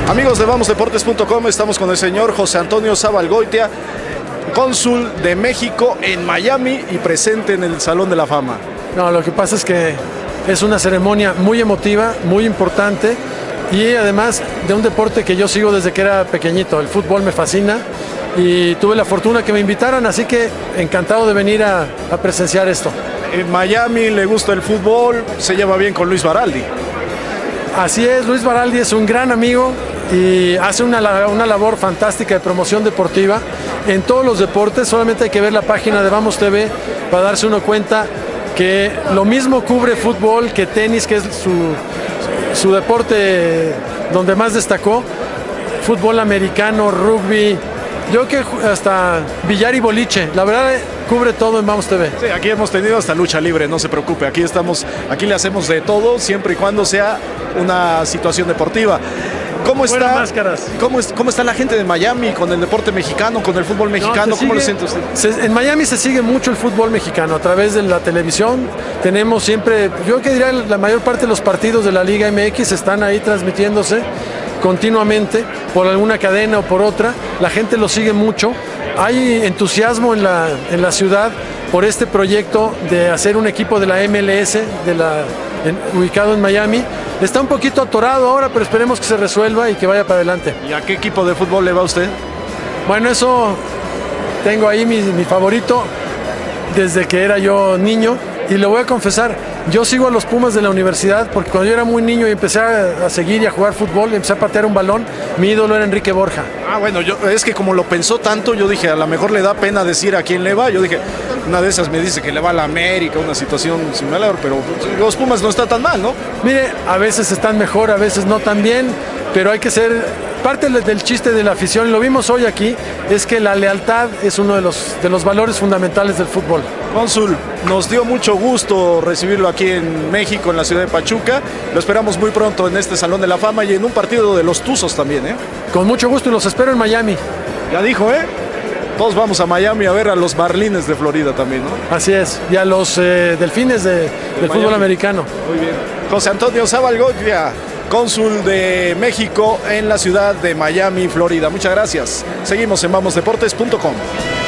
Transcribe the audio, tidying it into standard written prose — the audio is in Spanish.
Amigos de VamosDeportes.com, estamos con el señor José Antonio Zabalgoitia, cónsul de México en Miami y presente en el Salón de la Fama. No, lo que pasa es que es una ceremonia muy emotiva, muy importante y además de un deporte que yo sigo desde que era pequeñito. El fútbol me fascina y tuve la fortuna que me invitaran, así que encantado de venir a presenciar esto. En Miami le gusta el fútbol, se lleva bien con Luis Baraldi. Así es, Luis Baraldi es un gran amigo y hace una labor fantástica de promoción deportiva en todos los deportes. Solamente hay que ver la página de Vamos TV para darse uno cuenta que lo mismo cubre fútbol que tenis, que es su deporte donde más destacó, fútbol americano, rugby, yo que hasta billar y boliche, la verdad cubre todo en Vamos TV. Sí, aquí hemos tenido hasta lucha libre, no se preocupe, aquí le hacemos de todo, siempre y cuando sea una situación deportiva. ¿Cómo está la gente de Miami con el deporte mexicano, con el fútbol mexicano? ¿Cómo lo siente usted? En Miami se sigue mucho el fútbol mexicano a través de la televisión. Tenemos siempre, yo que diría, la mayor parte de los partidos de la Liga MX están ahí transmitiéndose continuamente por alguna cadena o por otra. La gente lo sigue mucho. Hay entusiasmo en la ciudad por este proyecto de hacer un equipo de la MLS, ubicado en Miami. Está un poquito atorado ahora, pero esperemos que se resuelva y que vaya para adelante. ¿Y a qué equipo de fútbol le va usted? Bueno, eso tengo ahí mi favorito desde que era yo niño. Y le voy a confesar, yo sigo a los Pumas de la universidad porque cuando yo era muy niño y empecé a seguir y a jugar fútbol, empecé a patear un balón, mi ídolo era Enrique Borja. Bueno, es que como lo pensó tanto, yo dije, a lo mejor le da pena decir a quién le va. Yo dije, una de esas me dice que le va a la América, una situación similar, pero los Pumas no está tan mal, ¿no? Mire, a veces están mejor, a veces no tan bien, pero hay que ser... Parte del chiste de la afición, lo vimos hoy aquí, es que la lealtad es uno de los valores fundamentales del fútbol. Cónsul, nos dio mucho gusto recibirlo aquí en México, en la ciudad de Pachuca. Lo esperamos muy pronto en este Salón de la Fama y en un partido de los Tuzos también, ¿eh? Con mucho gusto y los espero en Miami. Ya dijo, ¿eh? Todos vamos a Miami a ver a los Marlins de Florida también, ¿no? Así es, y a los Delfines del fútbol americano. Muy bien. José Antonio Zabalgoitia, cónsul de México en la ciudad de Miami, Florida. Muchas gracias. Seguimos en VamosDeportes.com.